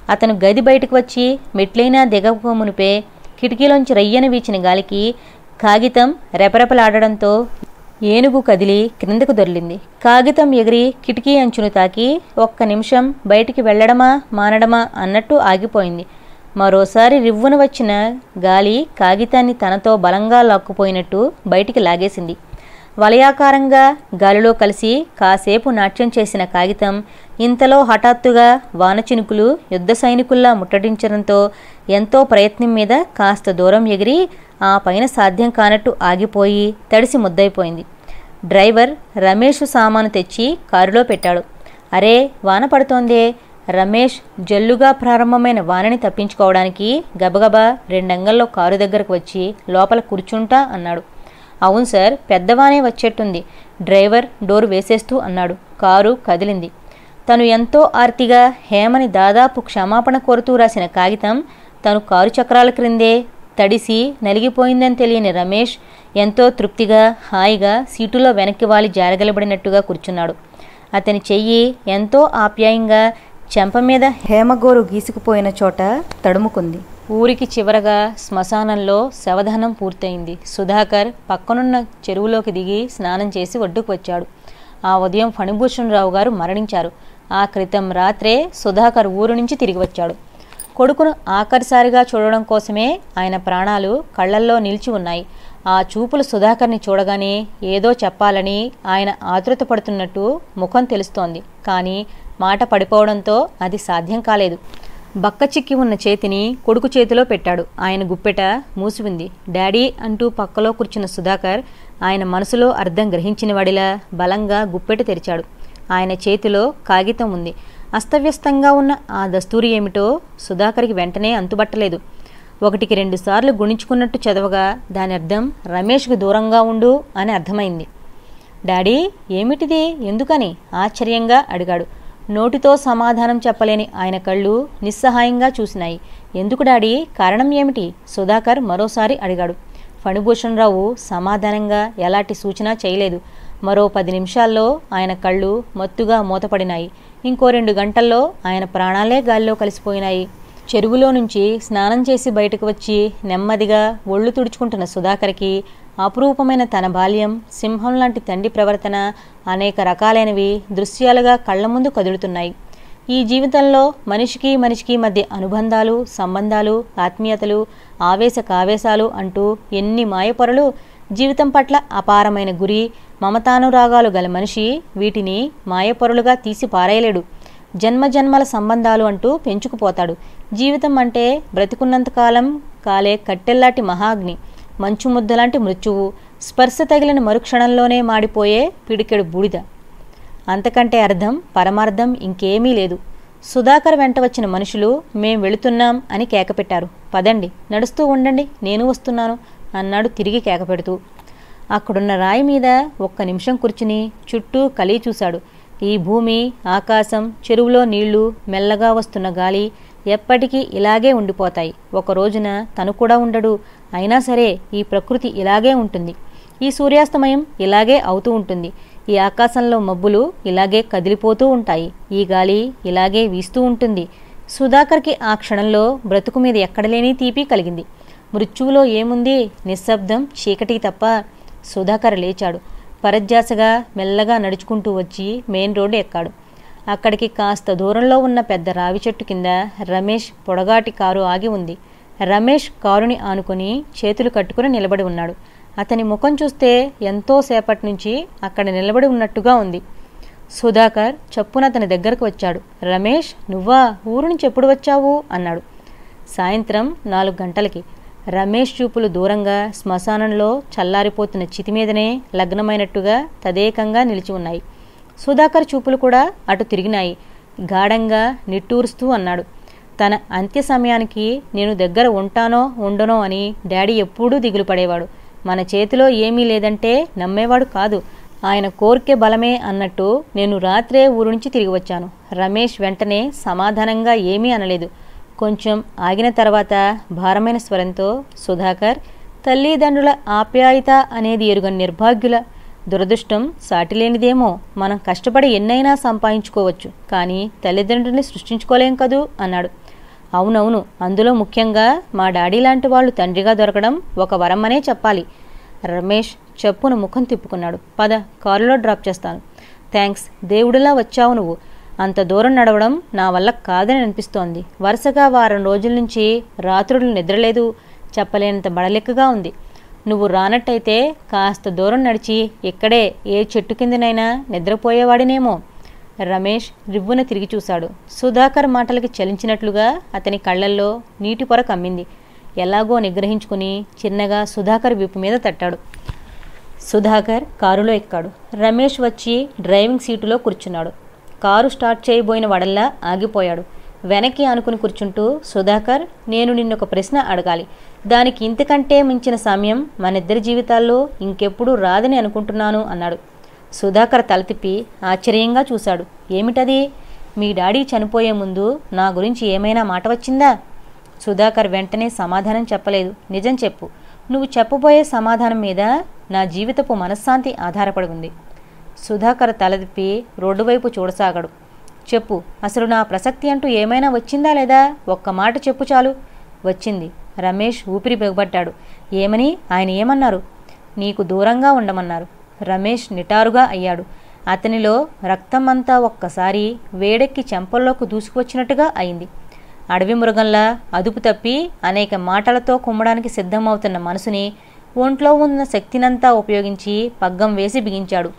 అతను గది బయటకు వచ్చి మెట్లైనా దిగక మునిపే కిటికీలోంచి రయ్యన వీచిన గాలికి కాగితం రెపరెపలాడడంతో ఏనుగు కదిలి క్రిందకు దొర్లింది. కాగితం ఎగిరి కిటికీ అంచును తాకి ఒక్క నిమిషం బయటికి వెళ్లడమా మానడమా అన్నట్టు ఆగిపోయింది. మరోసారి రివ్వున వచ్చిన గాలి కాగితాన్ని తనతో బలంగా లాక్కుపోయినట్టు బయటికి లాగేసింది. వలయాకారంగా గాలిలో కలిసి కాసేపు నాట్యం చేసిన కాగితం ఇంతలో హఠాత్తుగా వానచినుకులు యుద్ధ సైనికుల్లా ముట్టడించడంతో ఎంతో ప్రయత్నం మీద కాస్త దూరం ఎగిరి ఆ పైన సాధ్యం కానట్టు ఆగిపోయి తడిసి ముద్దయిపోయింది. డ్రైవర్ రమేష్ సామాను తెచ్చి కారులో పెట్టాడు. అరే, వాన పడుతోందే. రమేష్ జల్లుగా ప్రారంభమైన వానని తప్పించుకోవడానికి గబగబా రెండంగల్లో కారు దగ్గరకు వచ్చి లోపల కూర్చుంటా అన్నాడు. అవును సార్, పెద్దవానే వచ్చేట్టుంది, డ్రైవర్ డోరు వేసేస్తూ అన్నాడు. కారు కదిలింది. తను ఎంతో ఆర్తిగా హేమని దాదాపు క్షమాపణ కోరుతూ రాసిన కాగితం తను కారు చక్రాల క్రిందే తడిసి నలిగిపోయిందని తెలియని రమేష్ ఎంతో తృప్తిగా హాయిగా సీటులో వెనక్కి వాలి జారగలబడినట్టుగా కూర్చున్నాడు. అతని చెయ్యి ఎంతో ఆప్యాయంగా చెంప మీద హేమగోరు గీసుకుపోయిన చోట తడుముకుంది. ఊరికి చివరగా శ్మశానంలో శవదహనం పూర్తయింది. సుధాకర్ పక్కనున్న చెరువులోకి దిగి స్నానం చేసి ఒడ్డుకు వచ్చాడు. ఆ ఉదయం ఫణిభూషణరావు గారు మరణించారు. ఆ క్రితం రాత్రే సుధాకర్ ఊరు నుంచి తిరిగి వచ్చాడు. కొడుకును ఆఖరిసారిగా చూడడం కోసమే ఆయన ప్రాణాలు కళ్లల్లో నిలిచి ఉన్నాయి. ఆ చూపులు సుధాకర్ని చూడగానే ఏదో చెప్పాలని ఆయన ఆతృత పడుతున్నట్టు ముఖం తెలుస్తోంది. కానీ మాట పడిపోవడంతో అది సాధ్యం కాలేదు. బక్క చిక్కి ఉన్న చేతిని కొడుకు చేతిలో పెట్టాడు. ఆయన గుప్పెట మూసివింది. డాడీ అంటూ పక్కలో కూర్చున్న సుధాకర్ ఆయన మనసులో అర్థం గ్రహించిన వాడిలా బలంగా గుప్పెట తెరిచాడు. ఆయన చేతిలో కాగితం ఉంది. అస్తవ్యస్తంగా ఉన్న ఆ దస్తూరి ఏమిటో సుధాకర్కి వెంటనే అంతుబట్టలేదు. ఒకటికి రెండు సార్లు గుణించుకున్నట్టు చదవగా దాని అర్థం రమేష్కు దూరంగా ఉండు అని అర్థమైంది. డాడీ, ఏమిటిది, ఎందుకని ఆశ్చర్యంగా అడిగాడు. నోటితో సమాధానం చెప్పలేని ఆయన కళ్ళు నిస్సహాయంగా చూసినాయి. ఎందుకు డాడీ, కారణం ఏమిటి? సుధాకర్ మరోసారి అడిగాడు. ఫణిభూషణరావు సమాధానంగా ఎలాంటి సూచన చేయలేదు. మరో పది నిమిషాల్లో ఆయన కళ్ళు మత్తుగా మూతపడినాయి. ఇంకో రెండు గంటల్లో ఆయన ప్రాణాలే గాల్లో కలిసిపోయినాయి. చెరువులో నుంచి స్నానం చేసి బయటకు వచ్చి నెమ్మదిగా ఒళ్ళు తుడుచుకుంటున్న సుధాకర్కి అపురూపమైన తన బాల్యం, సింహం లాంటి తండ్రి ప్రవర్తన, అనేక రకాలైనవి దృశ్యాలుగా కళ్ల ముందు కదులుతున్నాయి. ఈ జీవితంలో మనిషికి మనిషికి మధ్య అనుబంధాలు, సంబంధాలు, ఆత్మీయతలు, ఆవేశ కావేశాలు అంటూ ఎన్ని మాయపొరలు, జీవితం పట్ల అపారమైన గురి, మమతానురాగాలు గల మనిషి వీటిని మాయపొరలుగా తీసి పారేయలేడు. జన్మజన్మల సంబంధాలు అంటూ పెంచుకుపోతాడు. జీవితం అంటే బ్రతికున్నంతకాలం కాలే కట్టెల్లాంటి మహాగ్ని, మంచు ముద్దలాంటి మృత్యువు, స్పర్శ తగిలిన మరుక్షణంలోనే మాడిపోయే పిడికెడు బూడిద. అంతకంటే అర్థం పరమార్థం ఇంకేమీ లేదు. సుధాకర్ వెంట వచ్చిన మనుషులు మేం వెళుతున్నాం అని కేకపెట్టారు. పదండి, నడుస్తూ ఉండండి, నేను వస్తున్నాను అన్నాడు తిరిగి కేకపెడుతూ. అక్కడున్న రాయి మీద ఒక్క నిమిషం కూర్చుని చుట్టూ కలీ చూశాడు. ఈ భూమి, ఆకాశం, చెరువులో నీళ్లు, మెల్లగా వస్తున్న గాలి ఎప్పటికీ ఇలాగే ఉండిపోతాయి. ఒక రోజున తను కూడా ఉండడు. అయినా సరే ఈ ప్రకృతి ఇలాగే ఉంటుంది. ఈ సూర్యాస్తమయం ఇలాగే అవుతూ ఉంటుంది. ఈ ఆకాశంలో మబ్బులు ఇలాగే కదిలిపోతూ ఉంటాయి. ఈ గాలి ఇలాగే వీస్తూ ఉంటుంది. సుధాకర్కి ఆ క్షణంలో బ్రతుకు మీద ఎక్కడలేని తీపి కలిగింది. మృత్యువులో ఏముంది? నిశ్శబ్దం, చీకటి తప్ప. సుధాకర్ లేచాడు. పరధ్యాసగా మెల్లగా నడుచుకుంటూ వచ్చి మెయిన్ రోడ్డు ఎక్కాడు. అక్కడికి కాస్త దూరంలో ఉన్న పెద్ద రావి చెట్టు కింద రమేష్ పొడగాటి కారు ఆగి ఉంది. రమేష్ కారుని ఆనుకొని చేతులు కట్టుకుని నిలబడి ఉన్నాడు. అతని ముఖం చూస్తే ఎంతో సేపటి నుంచి అక్కడ నిలబడి ఉన్నట్టుగా ఉంది. సుధాకర్ చప్పున అతని దగ్గరకు వచ్చాడు. రమేష్, నువ్వా? ఊరు నుంచి ఎప్పుడు వచ్చావు అన్నాడు. సాయంత్రం నాలుగు గంటలకి. రమేష్ చూపులు దూరంగా శ్మశానంలో చల్లారిపోతున్న చితిమీదనే లగ్నమైనట్టుగా తదేకంగా నిలిచి ఉన్నాయి. సుధాకర్ చూపులు కూడా అటు తిరిగినాయి. గాఢంగా నిట్టూరుస్తూ అన్నాడు. తన అంత్య సమయానికి నేను దగ్గర ఉంటానో ఉండనో అని డాడీ ఎప్పుడూ దిగులు పడేవాడు. మన చేతిలో ఏమీ లేదంటే నమ్మేవాడు కాదు. ఆయన కోరికే బలమే అన్నట్టు నేను రాత్రే ఊరు నుంచి తిరిగి వచ్చాను. రమేష్ వెంటనే సమాధానంగా ఏమీ అనలేదు. కొంచెం ఆగిన తర్వాత భారమైన స్వరంతో, సుధాకర్, తల్లిదండ్రుల ఆప్యాయత అనేది ఎరుగని నిర్భాగ్యుల దురదృష్టం సాటిలేనిదేమో. మనం కష్టపడి ఎన్నైనా సంపాదించుకోవచ్చు, కానీ తల్లిదండ్రుల్ని సృష్టించుకోలేం కదూ అన్నాడు. అవునవును, అందులో ముఖ్యంగా మా డాడీ లాంటి వాళ్ళు తండ్రిగా దొరకడం ఒక వరమ్మనే చెప్పాలి. రమేష్ చెప్పును ముఖం తిప్పుకున్నాడు. పద, కారులో డ్రాప్ చేస్తాను. థ్యాంక్స్, దేవుడిలా వచ్చావు నువ్వు. అంత దూరం నడవడం నా వల్ల కాదని అనిపిస్తోంది. వరుసగా వారం రోజుల నుంచి రాత్రులు నిద్రలేదు, చెప్పలేనంత బడలెక్కగా ఉంది. నువ్వు రానట్టయితే కాస్త దూరం నడిచి ఇక్కడే ఏ చెట్టు కిందనైనా నిద్రపోయేవాడినేమో. రమేష్ రివ్వున తిరిగి చూశాడు. సుధాకర్ మాటలకి చలించినట్లుగా అతని కళ్ళల్లో నీటి పొర కమ్మింది. ఎలాగో నిగ్రహించుకుని చిన్నగా సుధాకర్ వీపు మీద తట్టాడు. సుధాకర్ కారులో ఎక్కాడు. రమేష్ వచ్చి డ్రైవింగ్ సీటులో కూర్చున్నాడు. కారు స్టార్ట్ చేయబోయిన వడల్లా ఆగిపోయాడు. వెనక్కి ఆనుకుని కూర్చుంటూ, సుధాకర్, నేను నిన్నొక ప్రశ్న అడగాలి. దానికి ఇంతకంటే మించిన సమయం మనిద్దరి జీవితాల్లో ఇంకెప్పుడు రాదని అనుకుంటున్నాను అన్నాడు. సుధాకర్ తల తిప్పి ఆశ్చర్యంగా చూశాడు. ఏమిటది? మీ డాడీ చనిపోయే ముందు నా గురించి ఏమైనా మాట వచ్చిందా? సుధాకర్ వెంటనే సమాధానం చెప్పలేదు. నిజం చెప్పు. నువ్వు చెప్పబోయే సమాధానం మీద నా జీవితపు మనశ్శాంతి ఆధారపడి ఉంది. సుధాకర్ తల తిప్పి రోడ్డు వైపు చూడసాగాడు. చెప్పు, అసలు నా ప్రసక్తి అంటూ ఏమైనా వచ్చిందా లేదా? ఒక్క మాట చెప్పు చాలు. వచ్చింది. రమేష్ ఊపిరి బిగబట్టాడు. ఏమని? ఆయన ఏమన్నారు? నీకు దూరంగా ఉండమన్నారు. రమేష్ నిటారుగా అయ్యాడు. అతనిలో రక్తం అంతా ఒక్కసారి వేడెక్కి చెంపల్లోకి దూసుకువచ్చినట్టుగా అయింది. అడవి మృగంలా అదుపు తప్పి అనేక మాటలతో కుమ్మడానికి సిద్ధమవుతున్న మనసుని ఒంట్లో ఉన్న శక్తినంతా ఉపయోగించి పగ్గం వేసి బిగించాడు.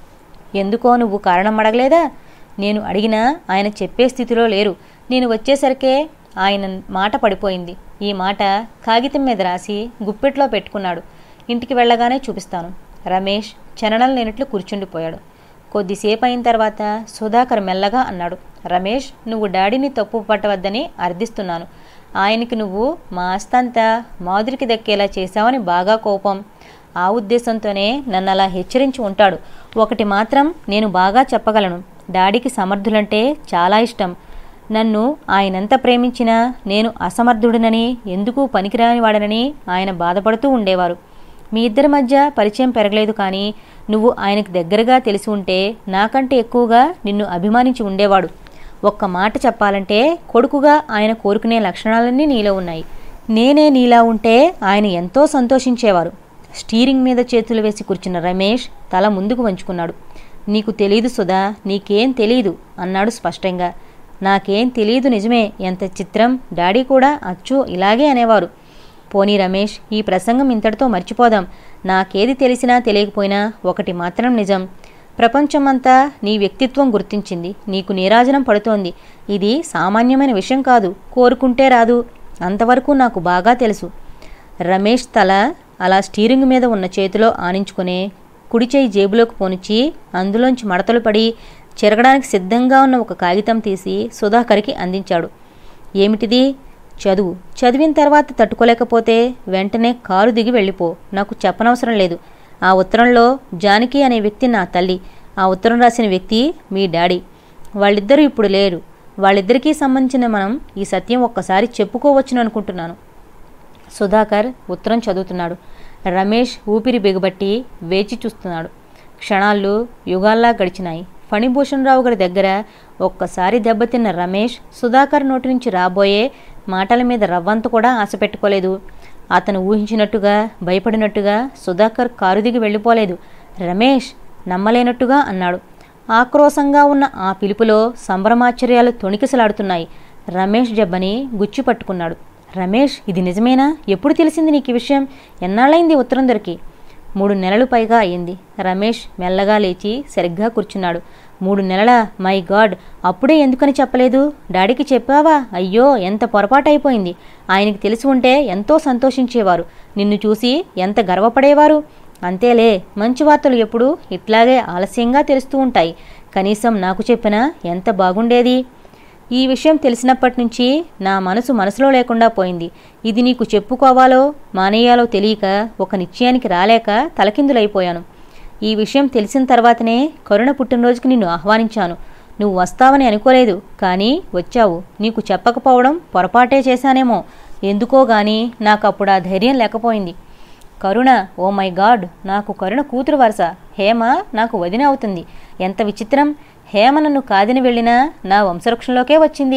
ఎందుకో నువ్వు కారణం అడగలేదా? నేను అడిగినా ఆయన చెప్పే స్థితిలో లేరు. నేను వచ్చేసరికే ఆయన మాట పడిపోయింది. ఈ మాట కాగితం మీద రాసి గుప్పెట్లో పెట్టుకున్నాడు. ఇంటికి వెళ్ళగానే చూపిస్తాను. రమేష్ చలనం లేనట్లు కూర్చుండిపోయాడు. కొద్దిసేపు అయిన తర్వాత సుధాకర్ మెల్లగా అన్నాడు. రమేష్, నువ్వు డాడీని తప్పు పట్టవద్దని అర్థిస్తున్నాను. ఆయనకి నువ్వు మా ఆస్తంతా మాధురికి దక్కేలా చేశావని బాగా కోపం. ఆ ఉద్దేశంతోనే నన్ను అలా హెచ్చరించి ఉంటాడు. ఒకటి మాత్రం నేను బాగా చెప్పగలను. డాడీకి సమర్థులంటే చాలా ఇష్టం. నన్ను ఆయనంత ప్రేమించినా నేను అసమర్థుడినని, ఎందుకు పనికిరాని వాడనని ఆయన బాధపడుతూ ఉండేవారు. మీ ఇద్దరి మధ్య పరిచయం పెరగలేదు, కానీ నువ్వు ఆయనకు దగ్గరగా తెలిసి ఉంటే నాకంటే ఎక్కువగా నిన్ను అభిమానించి ఉండేవాడు. ఒక్క మాట చెప్పాలంటే కొడుకుగా ఆయన కోరుకునే లక్షణాలన్నీ నీలో ఉన్నాయి. నేనే నీలా ఉంటే ఆయన ఎంతో సంతోషించేవారు. స్టీరింగ్ మీద చేతులు వేసి కూర్చున్న రమేష్ తల ముందుకు వంచుకున్నాడు. నీకు తెలీదు సుధా, నీకేం తెలీదు అన్నాడు స్పష్టంగా. నాకేం తెలీదు నిజమే. ఎంత చిత్రం. డాడీ కూడా అచ్చు ఇలాగే అనేవారు. పోనీ రమేష్, ఈ ప్రసంగం ఇంతటితో మర్చిపోదాం. నాకేది తెలిసినా తెలియకపోయినా ఒకటి మాత్రం నిజం. ప్రపంచమంతా నీ వ్యక్తిత్వం గుర్తించింది. నీకు నీరాజనం పడుతోంది. ఇది సామాన్యమైన విషయం కాదు. కోరుకుంటే రాదు. అంతవరకు నాకు బాగా తెలుసు. రమేష్ తల అలా స్టీరింగ్ మీద ఉన్న చేతిలో ఆనించుకునే కుడి చేయి జేబులోకి పోనిచ్చి అందులోంచి మడతలు పడి చెరగడానికి సిద్ధంగా ఉన్న ఒక కాగితం తీసి సుధాకర్కి అందించాడు. ఏమిటిది? చదువు. చదివిన తర్వాత తట్టుకోలేకపోతే వెంటనే కారు దిగి వెళ్ళిపో. నాకు చెప్పనవసరం లేదు. ఆ ఉత్తరంలో జానకి అనే వ్యక్తి నా తల్లి. ఆ ఉత్తరం రాసిన వ్యక్తి మీ డాడీ. వాళ్ళిద్దరూ ఇప్పుడు లేరు. వాళ్ళిద్దరికీ సంబంధించిన మనం ఈ సత్యం ఒక్కసారి చెప్పుకోవచ్చును అనుకుంటున్నాను. సుధాకర్ ఉత్తరం చదువుతున్నాడు. రమేష్ ఊపిరి బిగబట్టి వేచి చూస్తున్నాడు. క్షణాళ్ళు యుగాల్లా గడిచినాయి. ఫణిభూషణ్ రావు గారి దగ్గర ఒక్కసారి దెబ్బతిన్న రమేష్ సుధాకర్ నోటి నుంచి రాబోయే మాటల మీద రవ్వంత కూడా ఆశ పెట్టుకోలేదు. అతను ఊహించినట్టుగా, భయపడినట్టుగా సుధాకర్ కారు దిగి వెళ్ళిపోలేదు. రమేష్ నమ్మలేనట్టుగా అన్నాడు. ఆక్రోశంగా ఉన్న ఆ పిలుపులో సంభ్రమాశ్చర్యాలు తొణికిసలాడుతున్నాయి. రమేష్ జబ్బని గుచ్చి పట్టుకున్నాడు. రమేష్, ఇది నిజమేనా? ఎప్పుడు తెలిసింది నీకు ఈ విషయం? ఎన్నాళ్ళైంది ఉత్తరం దొరికి? మూడు నెలలు పైగా అయింది. రమేష్ మెల్లగా లేచి సరిగ్గా కూర్చున్నాడు. మూడు నెలల? మై గాడ్, అప్పుడే ఎందుకని చెప్పలేదు? డాడీకి చెప్పావా? అయ్యో, ఎంత పొరపాటైపోయింది. ఆయనకి తెలిసి ఉంటే ఎంతో సంతోషించేవారు. నిన్ను చూసి ఎంత గర్వపడేవారు. అంతేలే, మంచి వార్తలు ఎప్పుడు ఇట్లాగే ఆలస్యంగా తెలుస్తూ ఉంటాయి. కనీసం నాకు చెప్పినా ఎంత బాగుండేది. ఈ విషయం తెలిసినప్పటి నుంచి నా మనసు మనసులో లేకుండా పోయింది. ఇది నీకు చెప్పుకోవాలో మానేయాలో తెలియక ఒక నిశ్చయానికి రాలేక తలకిందులైపోయాను. ఈ విషయం తెలిసిన తర్వాతనే కరుణ పుట్టినరోజుకి నిన్ను ఆహ్వానించాను. నువ్వు వస్తావని అనుకోలేదు, కానీ వచ్చావు. నీకు చెప్పకపోవడం పొరపాటే చేశానేమో. ఎందుకో గాని నాకు అప్పుడు ఆ ధైర్యం లేకపోయింది. కరుణ, ఓ మై గాడ్, నాకు కరుణ కూతురు వరుస. హేమ నాకు వదిన అవుతుంది. ఎంత విచిత్రం. హేమ నన్ను కాదని వెళ్ళినా నా వంశవృక్షంలోకే వచ్చింది.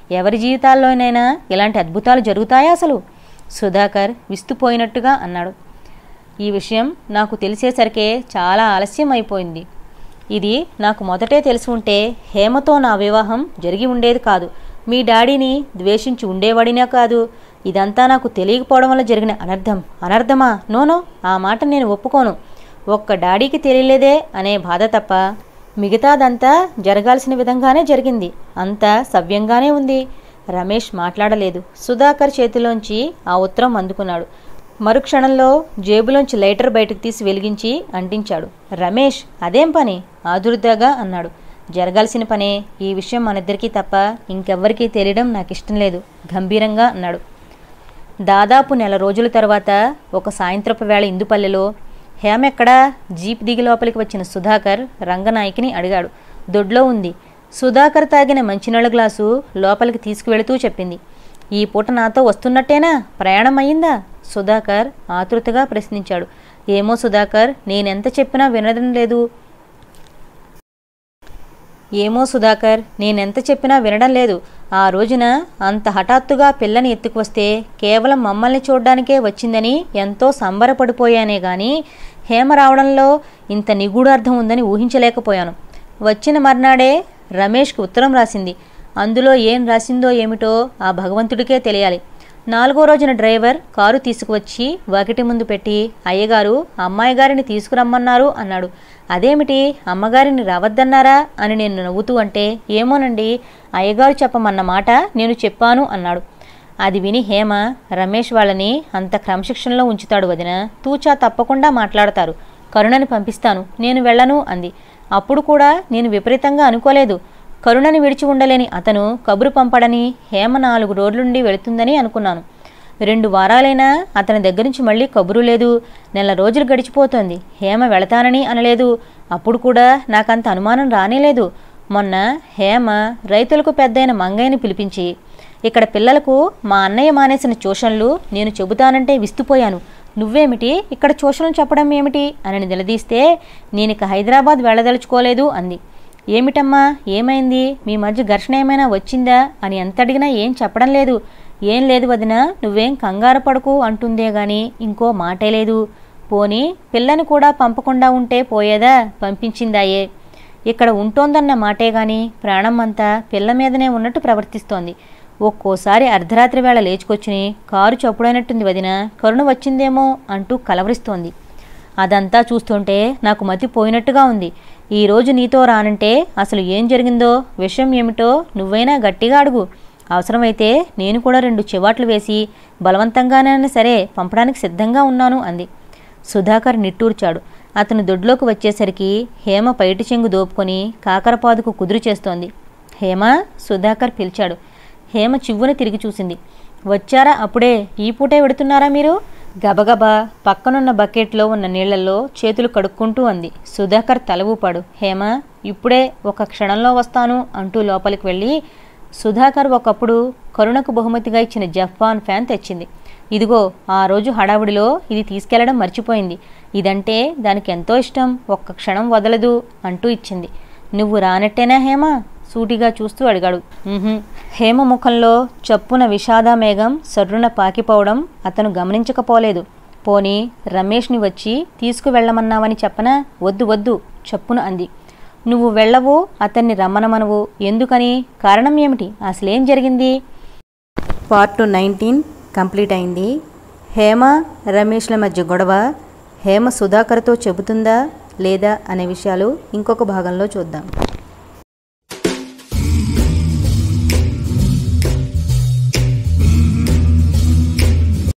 ఎవరి జీవితాల్లోనైనా ఇలాంటి అద్భుతాలు జరుగుతాయా అసలు? సుధాకర్ విస్తుపోయినట్టుగా అన్నాడు. ఈ విషయం నాకు తెలిసేసరికే చాలా ఆలస్యం అయిపోయింది. ఇది నాకు మొదటే తెలిసి ఉంటే హేమతో నా వివాహం జరిగి ఉండేది కాదు. మీ డాడీని ద్వేషించి ఉండేవాడినా కాదు. ఇదంతా నాకు తెలియకపోవడం వల్ల జరిగిన అనర్థం. అనర్థమా? నోనో, ఆ మాట నేను ఒప్పుకోను. ఒక్క డాడీకి తెలియలేదే అనే బాధ తప్ప మిగతాదంతా జరగాల్సిన విధంగానే జరిగింది. అంతా సవ్యంగానే ఉంది. రమేష్ మాట్లాడలేదు. సుధాకర్ చేతిలోంచి ఆ ఉత్తరం అందుకున్నాడు. మరుక్షణంలో జేబులోంచి లైటర్ బయటకు తీసి వెలిగించి అంటించాడు. రమేష్, అదేం పని? ఆదుర్దాగా అన్నాడు. జరగాల్సిన పనే. ఈ విషయం మనిద్దరికీ తప్ప ఇంకెవ్వరికీ తెలియడం నాకు ఇష్టం లేదు గంభీరంగా అన్నాడు. దాదాపు నెల రోజుల తర్వాత ఒక సాయంత్రపు వేళ ఇందుపల్లెలో హేమ ఎక్కడా? జీప్ దిగి లోపలికి వచ్చిన సుధాకర్ రంగనాయకిని అడిగాడు. దొడ్లో ఉంది. సుధాకర్ తాగిన మంచినీళ్ళ గ్లాసు లోపలికి తీసుకువెళుతూ చెప్పింది. ఈ పూట నాతో వస్తున్నట్టేనా? ప్రయాణం అయ్యిందా? సుధాకర్ ఆతృతగా ప్రశ్నించాడు. ఏమో సుధాకర్, నేనెంత చెప్పినా వినడం లేదు. ఏమో సుధాకర్ నేనెంత చెప్పినా వినడం లేదు. ఆ రోజున అంత హఠాత్తుగా పిల్లని ఎత్తుకువస్తే కేవలం మమ్మల్ని చూడ్డానికే వచ్చిందని ఎంతో సంబరపడిపోయానే గాని హేమ రావడంలో ఇంత నిగూఢార్థం ఉందని ఊహించలేకపోయాను. వచ్చిన మర్నాడే రమేష్కి ఉత్తరం రాసింది. అందులో ఏం రాసిందో ఏమిటో ఆ భగవంతుడికే తెలియాలి. నాలుగో రోజున డ్రైవర్ కారు తీసుకువచ్చి వాకిటి ముందు పెట్టి, అయ్యగారు అమ్మాయి గారిని తీసుకురమ్మన్నారు అన్నాడు. అదేమిటి, అమ్మగారిని రావద్దన్నారా అని నేను నవ్వుతూ అంటే, ఏమోనండి, అయ్యగారు చెప్పమన్న మాట నేను చెప్పాను అన్నాడు. అది విని హేమ, రమేష్ వాళ్ళని అంత క్రమశిక్షణలో ఉంచుతాడు వదిన, తూచా తప్పకుండా మాట్లాడతారు, కరుణని పంపిస్తాను, నేను వెళ్ళను అంది. అప్పుడు కూడా నేను విపరీతంగా అనుకోలేదు. కరుణని విడిచి ఉండలేని అతను కబురు పంపడని, హేమ నాలుగు రోజులుండి వెళుతుందని అనుకున్నాను. రెండు వారాలైనా అతని దగ్గర నుంచి మళ్ళీ కబురు లేదు. నెల రోజులు గడిచిపోతోంది. హేమ వెళతానని అనలేదు. అప్పుడు కూడా నాకంత అనుమానం రానేలేదు. మొన్న హేమ రైతులకు పెద్దయిన మంగయ్యని పిలిపించి, ఇక్కడ పిల్లలకు మా అన్నయ్య మానేసిన ట్యూషన్లు నేను చెబుతానంటే విస్తుపోయాను. నువ్వేమిటి ఇక్కడ ట్యూషన్లు చెప్పడం ఏమిటి అని నిలదీస్తే, నేనిక హైదరాబాద్ వెళ్ళదలుచుకోలేదు అంది. ఏమిటమ్మా, ఏమైంది? మీ మధ్య ఘర్షణ ఏమైనా వచ్చిందా అని ఎంత అడిగినా ఏం చెప్పడం లేదు. ఏం లేదు వదిన, నువ్వేం కంగారు పడకు అంటుందే గాని ఇంకో మాటే లేదు. పోనీ పిల్లని కూడా పంపకుండా ఉంటే పోయేదా? పంపించిందాయే. ఇక్కడ ఉంటోందన్న మాటే గాని ప్రాణం అంతా పిల్ల మీదనే ఉన్నట్టు ప్రవర్తిస్తోంది. ఒక్కోసారి అర్ధరాత్రి వేళ లేచుకొచ్చుని కారు చప్పుడైనట్టుంది వదిన, కరుణ వచ్చిందేమో అంటూ కలవరిస్తోంది. అదంతా చూస్తుంటే నాకు మతి పోయినట్టుగా ఉంది. ఈరోజు నీతో రానంటే అసలు ఏం జరిగిందో, విషయం ఏమిటో నువ్వైనా గట్టిగా అడుగు. అవసరమైతే నేను కూడా రెండు చివాట్లు వేసి బలవంతంగానైనా సరే పంపడానికి సిద్ధంగా ఉన్నాను అంది. సుధాకర్ నిట్టూర్చాడు. అతను దొడ్లోకి వచ్చేసరికి హేమ పైటి చెంగు దోపుకొని కాకరపాదుకు కుదురు చేస్తోంది. హేమ, సుధాకర్ పిలిచాడు. హేమ చివ్వున తిరిగి చూసింది. వచ్చారా అప్పుడే? ఈ పూటే వెడుతున్నారా మీరు? గబగబా పక్కనున్న బకెట్లో ఉన్న నీళ్లలో చేతులు కడుక్కుంటూ అంది. సుధాకర్ తల ఊపాడు. హేమ, ఇప్పుడే ఒక క్షణంలో వస్తాను అంటూ లోపలికి వెళ్ళి, సుధాకర్ ఒకప్పుడు కరుణకు బహుమతిగా ఇచ్చిన జపాన్ ఫ్యాన్ తెచ్చింది. ఇదిగో, ఆ రోజు హడావుడిలో ఇది తీసుకెళ్లడం మర్చిపోయింది. ఇదంటే దానికి ఎంతో ఇష్టం, ఒక్క క్షణం వదలదు అంటూ ఇచ్చింది. నువ్వు రానట్టేనా హేమ? సూటిగా చూస్తూ అడిగాడు. హేమ ముఖంలో చప్పున విషాద మేఘం సర్రున పాకిపోవడం అతను గమనించకపోలేదు. పోనీ రమేష్ని వచ్చి తీసుకువెళ్లమన్నావని చెప్పనా? వద్దు వద్దు చప్పున అంది. నువ్వు వెళ్ళవు, అతన్ని రమ్మనమనవు, ఎందుకని? కారణం ఏమిటి? అసలేం జరిగింది? పార్ట్ నైన్టీన్ కంప్లీట్ అయింది. హేమ రమేష్ల మధ్య గొడవ హేమ సుధాకర్తో చెబుతుందా లేదా అనే విషయాలు ఇంకొక భాగంలో చూద్దాం.